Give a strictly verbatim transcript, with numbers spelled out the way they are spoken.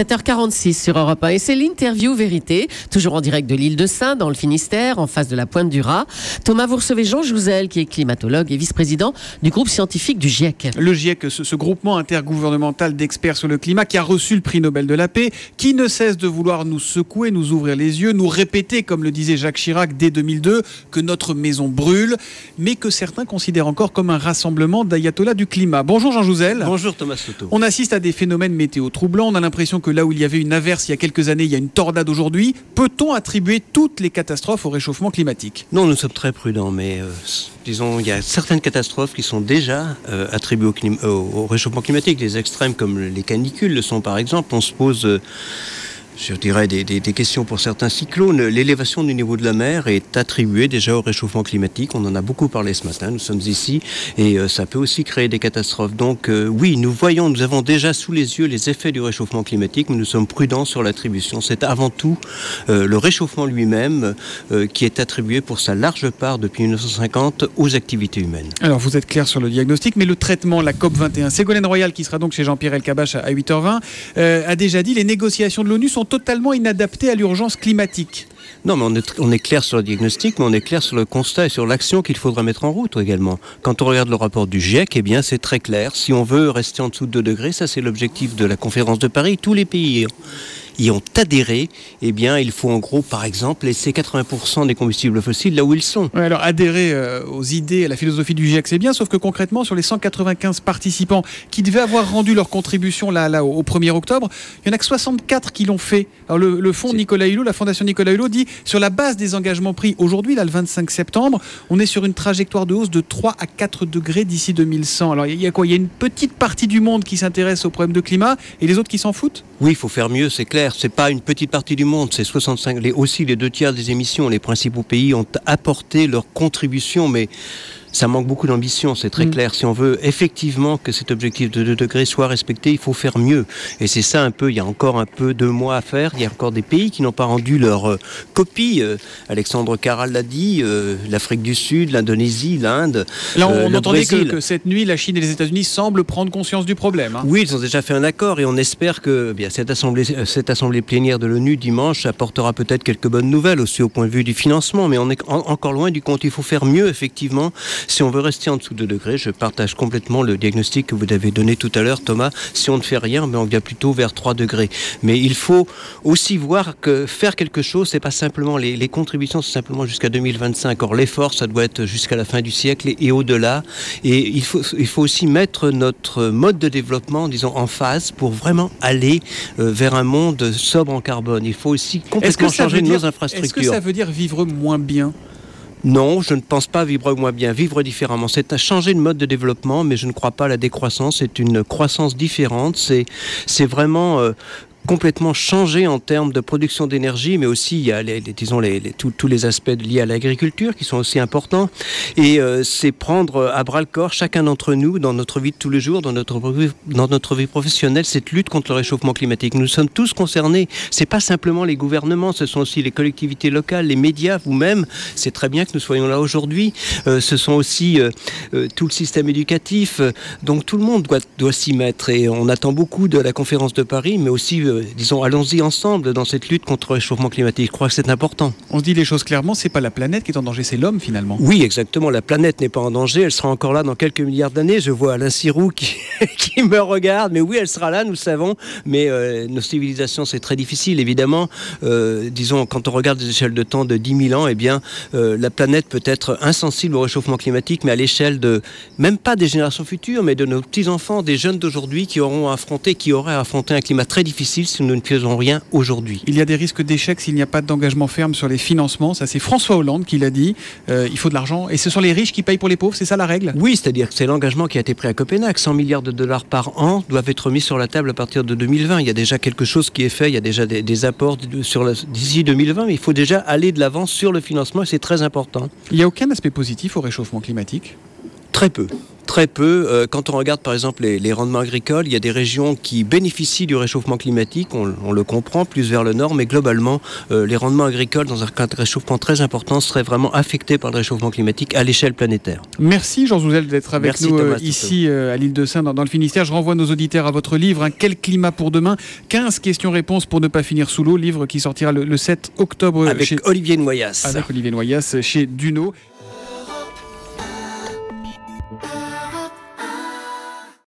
sept heures quarante-six sur Europe un et c'est l'interview vérité, toujours en direct de l'île de Sein, dans le Finistère, en face de la Pointe du Raz. Thomas, vous recevez Jean Jouzel, qui est climatologue et vice-président du groupe scientifique du GIEC. Le GIEC, ce, ce groupement intergouvernemental d'experts sur le climat qui a reçu le prix Nobel de la paix, qui ne cesse de vouloir nous secouer, nous ouvrir les yeux, nous répéter, comme le disait Jacques Chirac dès deux mille deux, que notre maison brûle, mais que certains considèrent encore comme un rassemblement d'ayatollahs du climat. Bonjour Jean Jouzel. Bonjour Thomas Soto. On assiste à des phénomènes météo troublants, on a l'impression que là où il y avait une averse il y a quelques années, il y a une tornade aujourd'hui. Peut-on attribuer toutes les catastrophes au réchauffement climatique ? Non, nous sommes très prudents, mais euh, disons, il y a certaines catastrophes qui sont déjà euh, attribuées au, climat, au, au réchauffement climatique. Les extrêmes comme les canicules le sont par exemple. On se pose... Euh, Je dirais des, des, des questions pour certains cyclones. L'élévation du niveau de la mer est attribuée déjà au réchauffement climatique. On en a beaucoup parlé ce matin, nous sommes ici, et euh, ça peut aussi créer des catastrophes. Donc euh, oui, nous voyons, nous avons déjà sous les yeux les effets du réchauffement climatique, mais nous sommes prudents sur l'attribution. C'est avant tout euh, le réchauffement lui-même euh, qui est attribué pour sa large part depuis mille neuf cent cinquante aux activités humaines. Alors vous êtes clair sur le diagnostic, mais le traitement, la COP vingt et un, Ségolène Royal, qui sera donc chez Jean-Pierre Elkabbach à huit heures vingt, euh, a déjà dit les négociations de l'ONU sont totalement inadapté à l'urgence climatique. Non, mais on est, on est clair sur le diagnostic, mais on est clair sur le constat et sur l'action qu'il faudra mettre en route également. Quand on regarde le rapport du GIEC, eh bien, c'est très clair. Si on veut rester en dessous de deux degrés, ça c'est l'objectif de la conférence de Paris, tous les pays y ont adhéré, eh bien, il faut en gros, par exemple, laisser quatre-vingts pour cent des combustibles fossiles là où ils sont. Ouais, alors, adhérer euh, aux idées, à la philosophie du GIEC, c'est bien, sauf que concrètement, sur les cent quatre-vingt-quinze participants qui devaient avoir rendu leur contribution là, là, au premier octobre, il n'y en a que soixante-quatre qui l'ont fait. Alors, le, le fonds Nicolas Hulot, la fondation Nicolas Hulot dit, sur la base des engagements pris aujourd'hui, là, le vingt-cinq septembre, on est sur une trajectoire de hausse de trois à quatre degrés d'ici deux mille cent. Alors, il y a quoi ? Il y a une petite partie du monde qui s'intéresse aux problèmes de climat et les autres qui s'en foutent ? Oui, il faut faire mieux, c'est clair. C'est pas une petite partie du monde, c'est soixante-cinq. Les, aussi, les deux tiers des émissions, les principaux pays ont apporté leur contribution, mais ça manque beaucoup d'ambition, c'est très mmh. clair. Si on veut effectivement que cet objectif de deux degrés soit respecté, il faut faire mieux. Et c'est ça un peu, il y a encore un peu de mois à faire. Il y a encore des pays qui n'ont pas rendu leur euh, copie. Euh, Alexandre Caral l'a dit, euh, l'Afrique du Sud, l'Indonésie, l'Inde, Là, on, euh, on le entendait que, Brésil. que cette nuit, la Chine et les États-Unis semblent prendre conscience du problème. Hein. Oui, ils ont déjà fait un accord et on espère que bien, cette, assemblée, cette assemblée plénière de l'ONU dimanche apportera peut-être quelques bonnes nouvelles aussi au point de vue du financement. Mais on est en, encore loin du compte. Il faut faire mieux, effectivement, si on veut rester en sous deux degrés. Je partage complètement le diagnostic que vous avez donné tout à l'heure, Thomas. Si on ne fait rien, mais on vient plutôt vers trois degrés. Mais il faut aussi voir que faire quelque chose, c'est pas simplement les, les contributions, c'est simplement jusqu'à deux mille vingt-cinq. Or, l'effort, ça doit être jusqu'à la fin du siècle et, et au-delà. Et il faut, il faut aussi mettre notre mode de développement, disons, en phase pour vraiment aller euh, vers un monde sobre en carbone. Il faut aussi complètement changer dire, nos infrastructures. Est-ce que ça veut dire vivre moins bien ? Non, je ne pense pas vivre moins bien, vivre différemment. C'est à changer de mode de développement, mais je ne crois pas à la décroissance. C'est une croissance différente. C'est, c'est vraiment... Euh, complètement changé en termes de production d'énergie, mais aussi il y a les, les, disons les, les, tous, tous les aspects liés à l'agriculture qui sont aussi importants. Et euh, c'est prendre à bras le corps chacun d'entre nous dans notre vie de tous les jours, dans notre dans notre vie professionnelle, cette lutte contre le réchauffement climatique. Nous sommes tous concernés. C'est pas simplement les gouvernements, ce sont aussi les collectivités locales, les médias, vous-même. C'est très bien que nous soyons là aujourd'hui. Euh, ce sont aussi euh, euh, tout le système éducatif. Donc tout le monde doit doit s'y mettre. Et on attend beaucoup de la conférence de Paris, mais aussi euh, disons, allons-y ensemble dans cette lutte contre le réchauffement climatique. Je crois que c'est important. On se dit les choses clairement, c'est pas la planète qui est en danger, c'est l'homme finalement. Oui, exactement. La planète n'est pas en danger. Elle sera encore là dans quelques milliards d'années. Je vois Alain Sirou qui, qui me regarde. Mais oui, elle sera là, nous le savons. Mais euh, nos civilisations, c'est très difficile, évidemment. Euh, disons, quand on regarde des échelles de temps de dix mille ans, eh bien, euh, la planète peut être insensible au réchauffement climatique, mais à l'échelle de, même pas des générations futures, mais de nos petits-enfants, des jeunes d'aujourd'hui qui auront affronté, qui auraient affronté un climat très difficile si nous ne faisons rien aujourd'hui. Il y a des risques d'échec s'il n'y a pas d'engagement ferme sur les financements. Ça, c'est François Hollande qui l'a dit. Euh, il faut de l'argent. Et ce sont les riches qui payent pour les pauvres, c'est ça la règle ? Oui, c'est-à-dire que c'est l'engagement qui a été pris à Copenhague. cent milliards de dollars par an doivent être mis sur la table à partir de deux mille vingt. Il y a déjà quelque chose qui est fait. Il y a déjà des, des apports sur la, d'ici deux mille vingt. Mais il faut déjà aller de l'avant sur le financement et c'est très important. Il n'y a aucun aspect positif au réchauffement climatique ? Très peu. Très peu. Euh, quand on regarde par exemple les, les rendements agricoles, il y a des régions qui bénéficient du réchauffement climatique, on, on le comprend, plus vers le nord, mais globalement, euh, les rendements agricoles dans un cas de réchauffement très important seraient vraiment affectés par le réchauffement climatique à l'échelle planétaire. Merci Jean Jouzel d'être avec Merci nous Thomas, euh, ici euh, à l'île de Sein, dans, dans le Finistère. Je renvoie nos auditeurs à votre livre, hein, Quel climat pour demain ? quinze questions-réponses pour ne pas finir sous l'eau, livre qui sortira le, le sept octobre avec chez... Olivier Noyas. Avec Olivier Noyas chez Duno.